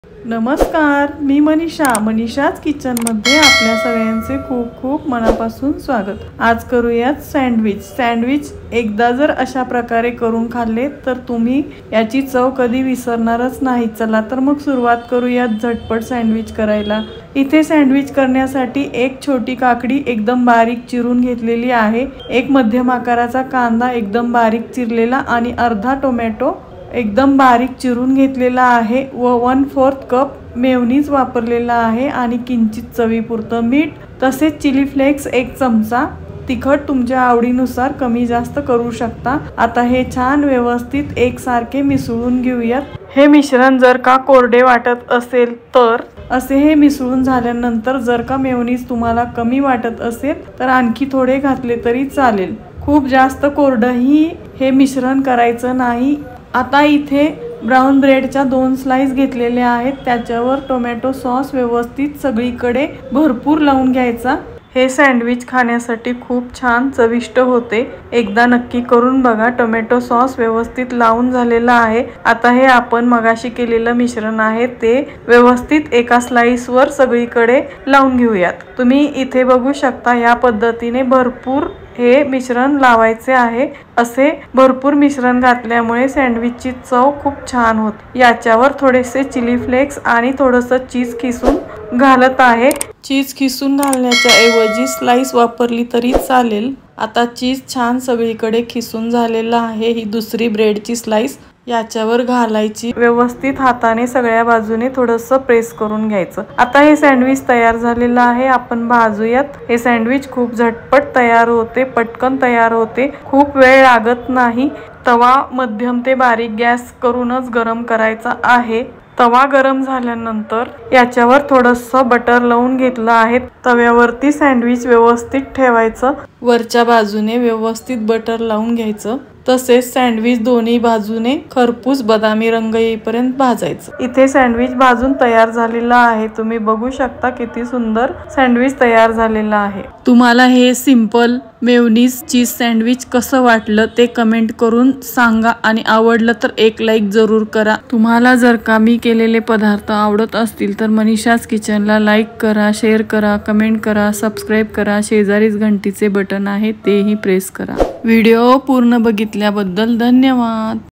नमस्कार, मी मनीषाच किचनमध्ये आपल्या सगळ्यांचे खूप खूप मनापासून स्वागत। आज करूयात सँडविच। एकदा जर अशा प्रकारे करून खाल्ले तर तुम्ही याची चव कधी विसरणारच नाही। चला तर मग सुरुवात करूयात झटपट सँडविच करायला। इथे सँडविच करण्यासाठी एक छोटी काकडी एकदम बारीक चिरून घेतलेली आहे, एक मध्यम आकाराचा कांदा एकदम बारीक चिरलेला आणि अर्धा टोमॅटो एकदम बारीक चिरून घेतलेला आहे व 1/4 कप मेयोनीज वापरलेला आहे आणि किंचित चवीपुरतं मीठ, तसेच चिली फ्लेक्स 1 चमचा। तिखट तुमच्या आवडीनुसार कमी जास्त करू शकता। आता हे छान व्यवस्थित एकसारखे मिसळून घेऊयात। हे मिश्रण जर का कोरडे वाटत असेल तर असे हे मिसळून झाल्यानंतर जर का मेयोनीज तुम्हाला कमी वाटत असेल तर आणखी थोडे घातले तरी चालेल। खूप जास्त कोरडही हे मिश्रण करायचं नाही। आता इथे ब्राउन ब्रेडच्या 2 स्लाइस घेतलेल्या आहेत, त्याच्यावर टोमॅटो सॉस व्यवस्थित सगळीकडे भरपूर लावून घ्यायचा। हे सँडविच खाण्यासाठी खूप छान चविष्ट होते, एकदा नक्की करून बघा। टोमॅटो सॉस व्यवस्थित लावून झालेला आहे। आता हे आपण मगाशी केलेलं मिश्रण आहे ते व्यवस्थित एका स्लाइसवर सगळीकडे लावून घेऊयात। तुम्ही इथे बघू शकता या पद्धतीने भरपूर हे मिश्रण लावायचे आहे। असे भरपूर मिश्रण घातल्यामुळे सँडविचची चव खूप छान होते। याच्यावर थोडेसे चिली फ्लेक्स आणि थोडंसं चीज खिसून घालत आहे। चीज खिसून घालण्याच्या ऐवजी स्लाइस वापरली तरी चालेल। आता चीज छान सगळीकडे खिसून झालेला आहे। ही दुसरी ब्रेडची स्लाइस याच्यावर घालायची, व्यवस्थित हाताने सगळ्या बाजूने थोडंसं प्रेस करून घ्यायचं। आता हे सँडविच तयार झालेलं आहे, आपण भाजूयात। हे सँडविच खूप झटपट तयार होते, पटकन तयार होते, खूप वेळ लागत नाही। तवा मध्यम ते बारीक गॅस करूनच गरम करायचा आहे। तवा गरम झाल्यानंतर याच्यावर थोडंसं बटर लावून घेतलं आहे। तव्यावरती सँडविच व्यवस्थित ठेवायचं, वरच्या बाजूने व्यवस्थित बटर लावून घ्यायचं, तसेच सँडविच दोन्ही बाजूने खरपूस बदामी रंग येईपर्यंत भाजायचं। इथे सँडविच भाजून तयार झालेला आहे, तुम्ही बघू शकता किती सुंदर सँडविच तयार झालेला आहे। तुम्हाला हे सिंपल मेयोनीज चीज सँडविच कसं वाटलं ते कमेंट करून सांगा आणि आवडलं तर एक लाईक जरूर करा। तुम्हाला जर का मी केलेले पदार्थ आवडत असतील तर मनीषाच किचनला लाईक करा, शेअर करा, कमेंट करा, सबस्क्राईब करा, शेजारीच घंटीचे बटन आहे तेही प्रेस करा। व्हिडिओ पूर्ण बघितल्याबद्दल धन्यवाद।